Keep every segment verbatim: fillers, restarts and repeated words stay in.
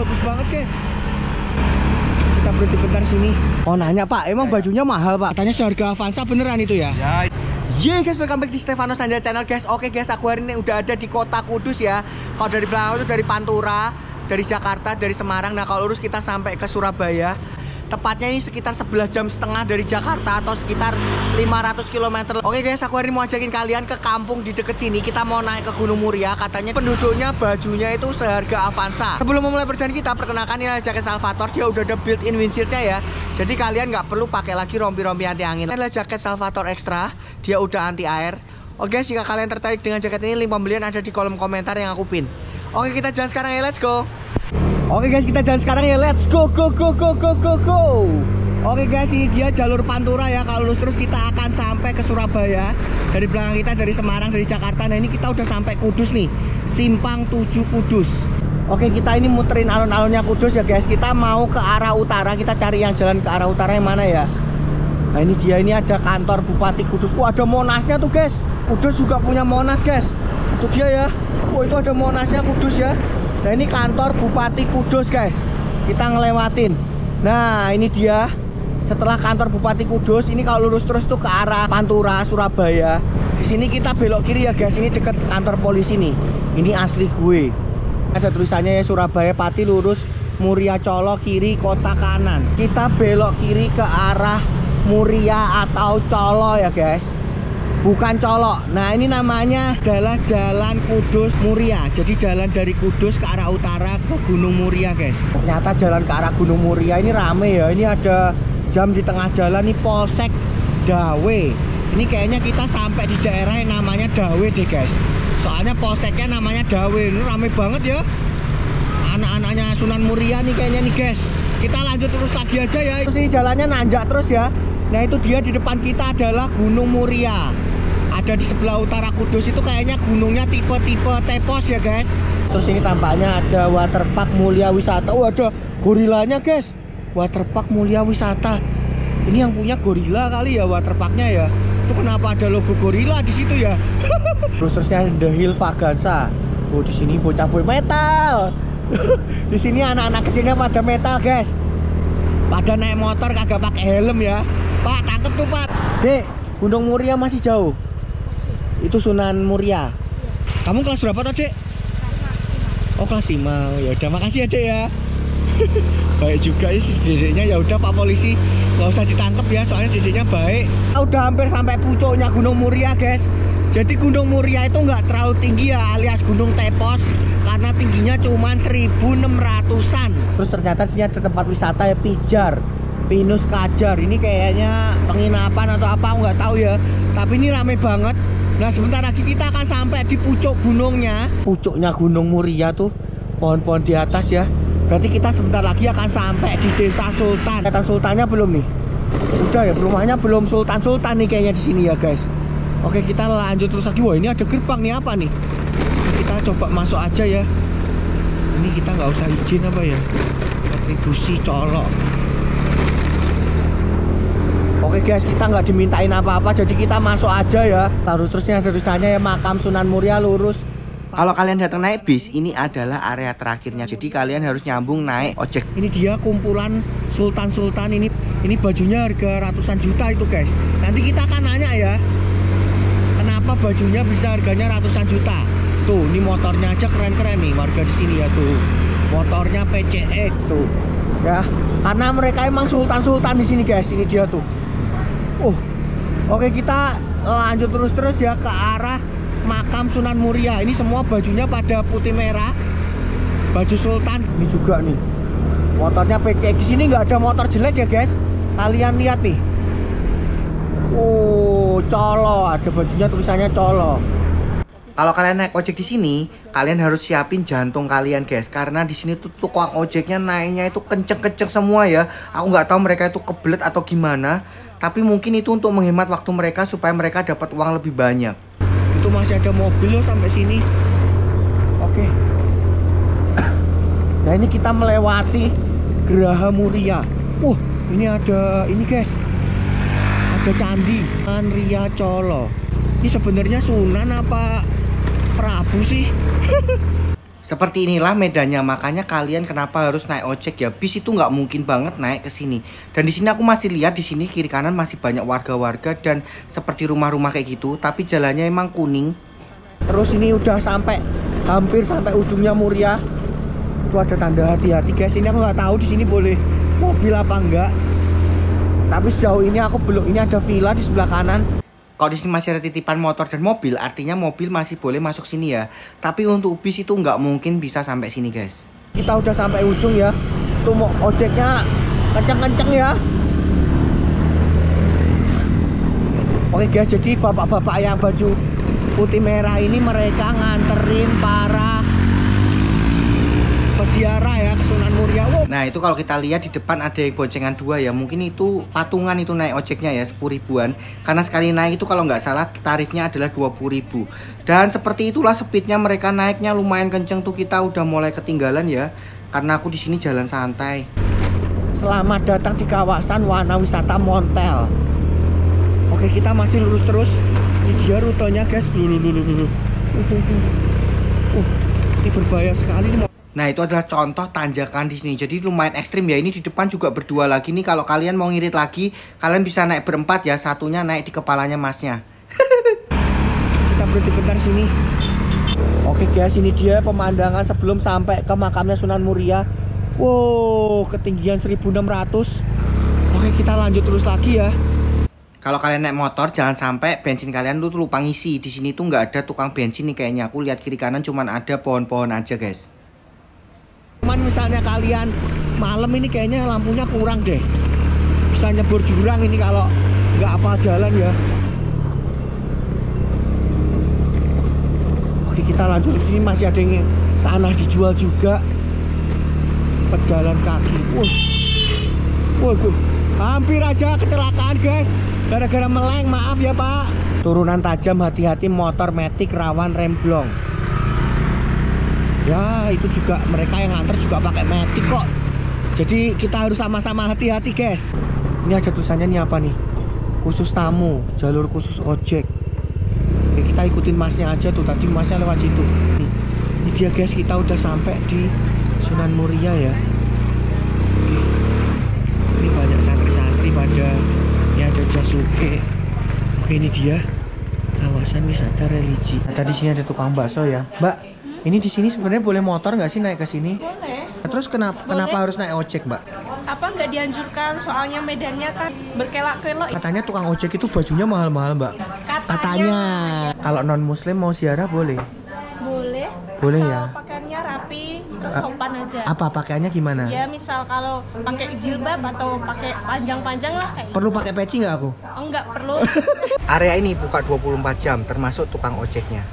bagus banget guys. Kita berhenti bentar sini. Oh nanya Pak, emang bajunya mahal Pak? Katanya seharga Avanza, beneran itu ya? Ya. Yeay guys, welcome back di Stefanos Anja Channel guys. Oke guys, aku hari ini udah ada di kota Kudus ya. Kalau dari belakang itu dari Pantura, dari Jakarta, dari Semarang. Nah kalau lurus kita sampai ke Surabaya. Tepatnya ini sekitar sebelas jam setengah dari Jakarta atau sekitar lima ratus kilometer. Oke guys, aku hari ini mau ajakin kalian ke kampung di deket sini. Kita mau naik ke Gunung Muria. Katanya penduduknya bajunya itu seharga Avanza. Sebelum memulai perjalanan kita, perkenalkan ini adalah jaket Salvatore. Dia udah ada built-in windshieldnya ya. Jadi kalian nggak perlu pakai lagi rompi-rompi anti angin. Ini adalah jaket Salvatore Extra. Dia udah anti air. Oke guys, jika kalian tertarik dengan jaket ini, link pembelian ada di kolom komentar yang aku pin. Oke, kita jalan sekarang ya, let's go. Oke guys, kita jalan sekarang ya, let's go go go go go go go. Oke guys, ini dia jalur Pantura ya. Kalau lurus terus kita akan sampai ke Surabaya. Dari belakang kita dari Semarang, dari Jakarta. Nah ini kita udah sampai Kudus nih, Simpang tujuh Kudus. Oke, kita ini muterin alun-alunnya Kudus ya guys. Kita mau ke arah utara. Kita cari yang jalan ke arah utara yang mana ya. Nah ini dia, ini ada kantor Bupati Kudus. Wah, ada Monasnya tuh guys. Kudus juga punya Monas guys. Itu dia ya. Wah, itu ada Monasnya Kudus ya. Nah ini kantor Bupati Kudus guys. Kita ngelewatin. Nah ini dia. Setelah kantor Bupati Kudus, ini kalau lurus terus tuh ke arah Pantura, Surabaya. Di sini kita belok kiri ya guys. Ini dekat kantor polisi nih. Ini asli gue. Ada tulisannya ya, Surabaya Pati, lurus Muria Colo, kiri kota kanan. Kita belok kiri ke arah Muria atau Colo ya guys. Bukan Colo. Nah ini namanya adalah Jalan Kudus Muria. Jadi jalan dari Kudus ke arah utara ke Gunung Muria guys. Ternyata jalan ke arah Gunung Muria ini rame ya. Ini ada jam di tengah jalan nih, Polsek Dawe. Ini kayaknya kita sampai di daerah yang namanya Dawe deh guys. Soalnya polseknya namanya Dawe. Ini rame banget ya. Anak-anaknya Sunan Muria nih kayaknya nih guys. Kita lanjut terus lagi aja ya. Terus ini jalannya nanjak terus ya. Nah itu dia, di depan kita adalah Gunung Muria. Ada di sebelah utara Kudus itu kayaknya gunungnya tipe-tipe tepos ya guys. Terus ini tampaknya ada waterpark Mulia Wisata. Oh ada gorilanya guys. Waterpark Mulia Wisata. Ini yang punya gorila kali ya waterparknya ya. Itu kenapa ada logo gorila di situ ya? Terus terusnya The Hill Vagansa. Oh di sini bocah-bocah metal. Di sini anak-anak kecilnya pada metal guys. Pada naik motor kagak pakai helm ya. Pak tangkep tuh Pak. Dek, Gunung Muria masih jauh. Itu Sunan Muria. Iya. Kamu kelas berapa tadi, Dek? Oh, kelas lima. Ya udah, makasih ya, Dek ya. Baik juga ya si dedeknya. Ya udah Pak polisi, nggak usah ditangkap ya, soalnya dedeknya baik. Kita udah hampir sampai puncaknya Gunung Muria, guys. Jadi Gunung Muria itu nggak terlalu tinggi ya, alias Gunung Tepos, karena tingginya cuma seribu enam ratusan. Terus ternyata sini ada tempat wisata ya, Pijar, Pinus Kajar. Ini kayaknya penginapan atau apa, aku nggak tahu ya. Tapi ini rame banget. Nah sebentar lagi kita akan sampai di pucuk gunungnya. Pucuknya Gunung Muria tuh pohon-pohon di atas ya. Berarti kita sebentar lagi akan sampai di Desa Sultan. Kelihatan sultannya belum nih? Udah ya, rumahnya belum sultan-sultan nih kayaknya di sini ya guys. Oke, kita lanjut terus lagi. Wah ini ada gerbang nih, apa nih? Kita coba masuk aja ya. Ini kita nggak usah izin apa ya? Atribusi colok. Oke guys, kita nggak dimintain apa-apa, jadi kita masuk aja ya. Terus terusnya ada tulisannya ya, Makam Sunan Muria lurus. Kalau kalian datang naik bis, ini adalah area terakhirnya. Jadi kalian harus nyambung naik ojek. Ini dia kumpulan sultan-sultan ini. Ini bajunya harga ratusan juta itu guys. Nanti kita akan nanya ya, kenapa bajunya bisa harganya ratusan juta. Tuh, ini motornya aja keren-keren nih warga di sini ya tuh. Motornya P C X tuh. Ya, karena mereka emang sultan-sultan di sini guys. Ini dia tuh. Uh, oke kita lanjut terus-terus ya ke arah Makam Sunan Muria. Ini semua bajunya pada putih merah, baju sultan. Ini juga nih motornya P C X. Di sini nggak ada motor jelek ya guys. Kalian lihat nih. Oh, Colo, ada bajunya tulisannya Colo. Kalau kalian naik ojek di sini, kalian harus siapin jantung kalian guys, karena di sini tuh tukang ojeknya naiknya itu kenceng-kenceng semua ya. Aku nggak tahu mereka itu kebelet atau gimana, tapi mungkin itu untuk menghemat waktu mereka supaya mereka dapat uang lebih banyak. Itu masih ada mobil loh sampai sini. Oke. Nah ini kita melewati Geraha Muria. Uh, ini ada ini guys. Ada candi Sunan Ria Colo. Ini sebenarnya Sunan apa Prabu sih? Seperti inilah medannya, makanya kalian kenapa harus naik ojek ya. Bis itu nggak mungkin banget naik ke sini. Dan di sini aku masih lihat di sini kiri kanan masih banyak warga-warga dan seperti rumah-rumah kayak gitu, tapi jalannya emang kuning. Terus ini udah sampai hampir sampai ujungnya Muria. Itu ada tanda hati-hati guys. Ini aku nggak tahu di sini boleh mobil apa enggak. Tapi sejauh ini aku belum. Ini ada villa di sebelah kanan. Kalau di sini masih ada titipan motor dan mobil, artinya mobil masih boleh masuk sini ya. Tapi untuk bis itu nggak mungkin bisa sampai sini guys. Kita udah sampai ujung ya. Tuh mau ojeknya kenceng-kenceng ya. Oke guys, jadi bapak-bapak yang baju putih merah ini mereka nganterin para peziarah ya ke Sunan Muria. Wow. Nah itu kalau kita lihat di depan ada yang boncengan dua ya. Mungkin itu patungan itu naik ojeknya ya, sepuluh ribuan. Karena sekali naik itu kalau nggak salah tarifnya adalah dua puluh ribu. Dan seperti itulah speednya mereka naiknya lumayan kenceng tuh. Kita udah mulai ketinggalan ya, karena aku di sini jalan santai. Selamat datang di kawasan Wana Wisata Montel. Oke, kita masih lurus terus. Ini dia rutenya guys. Dulu dulu dulu. Uh, ini berbahaya sekali nih. Nah itu adalah contoh tanjakan di sini. Jadi lumayan ekstrim ya. Ini di depan juga berdua lagi nih. Kalau kalian mau ngirit lagi, kalian bisa naik berempat ya. Satunya naik di kepalanya masnya. Kita berhenti bentar sini. Oke guys, ini dia pemandangan sebelum sampai ke makamnya Sunan Muria. Wow, ketinggian seribu enam ratus. Oke, kita lanjut terus lagi ya. Kalau kalian naik motor, jangan sampai bensin kalian tuh lupa ngisi. Di sini tuh nggak ada tukang bensin nih kayaknya. Aku lihat kiri kanan cuman ada pohon-pohon aja guys. Cuman misalnya kalian malam ini kayaknya lampunya kurang deh. Bisa nyebur jurang ini kalau nggak apa jalan ya. Oke, kita lanjut. Di sini masih ada yang tanah dijual juga. Pejalan kaki. Wah, waduh, hampir aja kecelakaan guys. Gara-gara meleng, maaf ya pak. Turunan tajam, hati-hati motor metik rawan remblong. Ya itu juga mereka yang nganter juga pakai metik kok. Jadi kita harus sama-sama hati-hati guys. Ini ada tulisannya nih apa nih? Khusus tamu, jalur khusus ojek. Oke, kita ikutin masnya aja tuh, tadi masnya lewat situ. Nih, ini dia guys, kita udah sampai di Sunan Muria ya. Oke. Ini banyak santri-santri pada. Ini ada Jasuke. Oke, ini dia kawasan wisata religi. Nah, tadi sini ada tukang bakso ya, Mbak. Hmm? Ini di sini sebenarnya boleh motor nggak sih naik ke sini? Boleh. Nah, terus kenapa boleh. Kenapa harus naik ojek, Mbak? Apa nggak dianjurkan? Soalnya medannya kan berkelak-kelok. Katanya tukang ojek itu bajunya mahal-mahal, Mbak. Katanya. Katanya. Kalau non Muslim mau ziarah boleh? Boleh. Boleh ya. Pakaiannya rapi, terus A sopan aja. Apa pakaiannya gimana? Ya misal kalau pakai jilbab atau pakai panjang-panjang lah kayak. Perlu pakai peci nggak aku? Oh, enggak perlu. Area ini buka dua puluh empat jam, termasuk tukang ojeknya.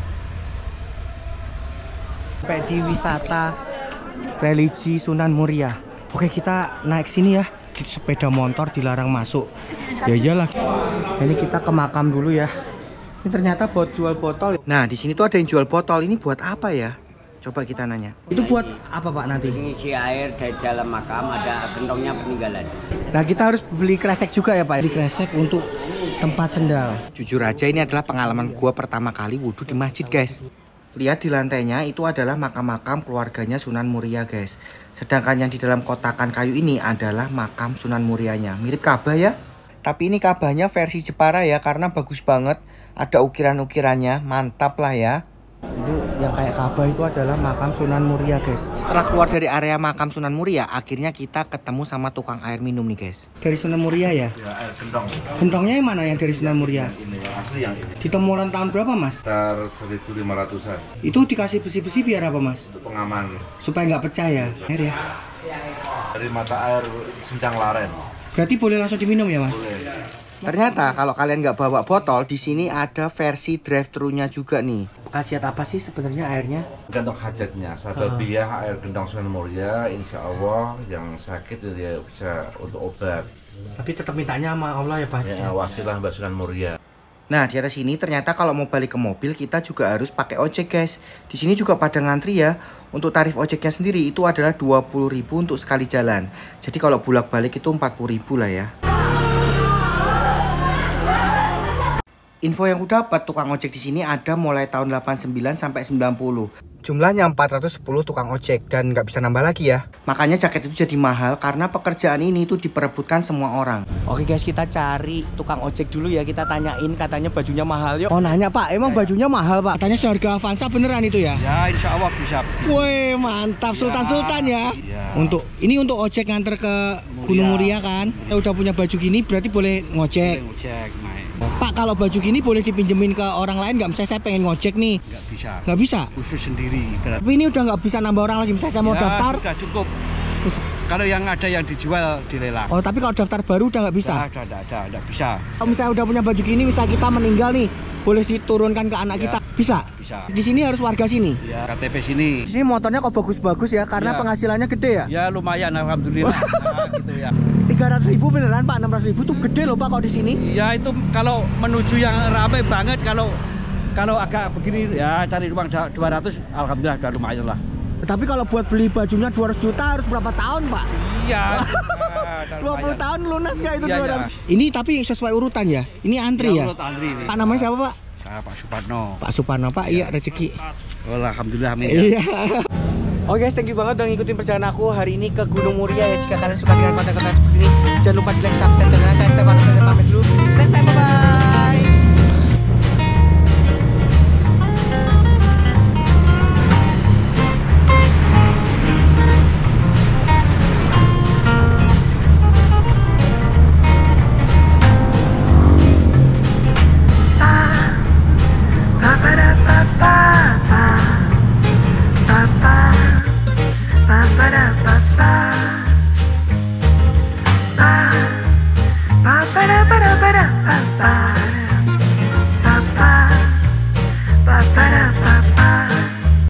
Sampai di wisata religi Sunan Muria. Oke, kita naik sini ya. Di sepeda motor dilarang masuk. Ya iyalah. Ini kita ke makam dulu ya. Ini ternyata buat jual botol. Nah, di sini tuh ada yang jual botol. Ini buat apa ya? Coba kita nanya. Itu buat apa Pak nanti? Ngisi air dari dalam makam, ada gentongnya peninggalan. Nah, kita harus beli kresek juga ya Pak? Beli kresek untuk tempat sendal. Jujur aja ini adalah pengalaman gua pertama kali wudhu di masjid guys. Lihat di lantainya itu adalah makam-makam keluarganya Sunan Muria guys. Sedangkan yang di dalam kotakan kayu ini adalah makam Sunan Murianya. Mirip Ka'bah ya. Tapi ini Ka'bahnya versi Jepara ya, karena bagus banget. Ada ukiran-ukirannya, mantap lah ya. Ini yang kayak Ka'bah itu adalah makam Sunan Muria guys. Setelah keluar dari area makam Sunan Muria, akhirnya kita ketemu sama tukang air minum nih guys. Dari Sunan Muria ya? Ya, air gendong. Gendongnya yang mana yang dari Sunan Muria? Yang ini, yang asli yang ini. Ditemukan tahun berapa mas? Sekitar seribu lima ratusan. Itu dikasih besi-besi biar apa mas? Untuk pengaman. Supaya nggak pecah ya? Air ya? Dari mata air Senjang Laren. Berarti boleh langsung diminum ya mas? Boleh. Ternyata kalau kalian nggak bawa botol, di sini ada versi drive-thru-nya juga nih. Khasiat apa sih sebenarnya airnya? Gantung hajatnya. Sababiyah uh. air gendong Sunan Muria, insya Allah yang sakit dia bisa untuk obat. Tapi tetap mintanya sama Allah ya Pak? Ya, wasilah Mbak Sunan Muria. Nah di atas sini ternyata kalau mau balik ke mobil kita juga harus pakai ojek guys. Di sini juga pada ngantri ya. Untuk tarif ojeknya sendiri itu adalah dua puluh ribu untuk sekali jalan. Jadi kalau bolak-balik itu empat puluh ribu lah ya. Info yang aku dapat, tukang ojek di sini ada mulai tahun delapan puluh sembilan sampai sembilan puluh. jumlahnya empat ratus sepuluh tukang ojek dan nggak bisa nambah lagi ya. Makanya jaket itu jadi mahal karena pekerjaan ini itu diperebutkan semua orang. Oke guys, kita cari tukang ojek dulu ya, kita tanyain, katanya bajunya mahal. Yuk. Oh nanya Pak, emang bajunya mahal Pak? Katanya seharga Avanza, beneran itu ya? Ya insya Allah bisa. Woi mantap, Sultan-Sultan ya, ya. Untuk ini untuk ojek nganter ke Muria. Gunung Muria kan. Kita udah punya baju gini berarti boleh ngojek. Boleh ngojek, naik. Pak, kalau baju gini boleh dipinjemin ke orang lain nggak? Misalnya saya pengen ngojek nih. Nggak bisa. Nggak bisa? Khusus sendiri. Berarti. Tapi ini udah nggak bisa nambah orang lagi. Misalnya saya mau ya, daftar. Sudah cukup. Terus, kalau yang ada yang dijual dilelang. Oh, tapi kalau daftar baru udah nggak bisa? Nggak ada, ada, nggak bisa. Kalau misalnya udah punya baju gini, misal kita meninggal nih, boleh diturunkan ke anak ya. Kita? Bisa? Bisa. Di sini harus warga sini? Ya, K T P sini. Di sini motornya kok bagus-bagus ya, karena ya. Penghasilannya gede ya? Ya lumayan, alhamdulillah. Nah, gitu ya. tiga ratus ribu beneran Pak, enam ratus ribu tuh gede loh Pak kalau di sini. Ya itu kalau menuju yang ramai banget, kalau kalau agak begini ya cari uang dua ratus, alhamdulillah udah lumayan lah. Tapi kalau buat beli bajunya dua ratus juta harus berapa tahun Pak? Iya. dua puluh tahun lunas nggak itu ya, dua ratus? Ya. Ini tapi sesuai urutan ya? Ini antri ya? Ya urut antri ini. Pak namanya siapa Pak? Saya Pak Suparno. Pak Suparno Pak, iya rezeki. Oh, alhamdulillah amin. Iya. Oke guys, thank you banget udah ngikutin perjalanan aku hari ini ke Gunung Muria ya. Jika kalian suka dengan konten-konten seperti ini, jangan lupa di like, subscribe, dan saya Stefanus dan pamit dulu. Saya Stefan, bye. Ba ba da ba da ba da ba ba.